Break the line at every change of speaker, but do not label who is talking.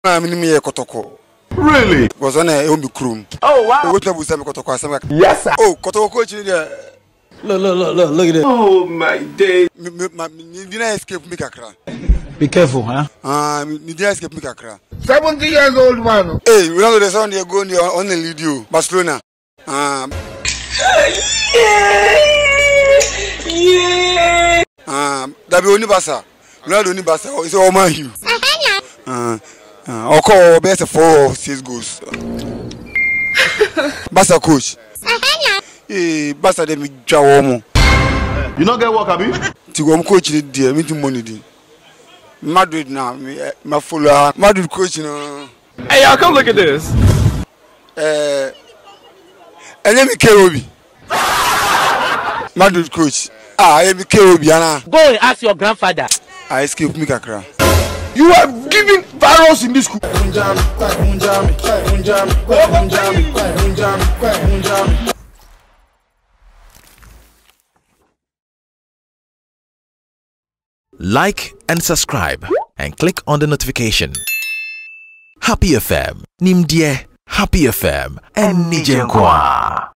I'm in me a kotoko.
Really?
Was on a omi krum.
Oh wow.
What was some kotoko?
Yes sir.
Oh, kotoko. Look at it.
Oh my day.
You didn't escape me, Kakra.
Be careful, huh?
You didn't escape me, Kakra.
70 years old man.
Hey, we know the sound you're going on the video. Barcelona.
Yeah.
That be only Bassa. Not only Bassa. It's all my you. I'll call best 4 or 6 goals. Bassa coach. Hey, Bassa de mi jawomo.
You not get work, Abi?
To go coach the me to money. Madrid now, my follower. Madrid coach no.
Hey, y'all come look at this.
And let me Kerobi. Madrid coach. I be Kerobi ana.
Go and ask your grandfather.
I escape me Kakra.
You are giving virus in this school.
Like and subscribe and click on the notification. Happy FM, Nimdie, Happy FM, and Nijenkwa.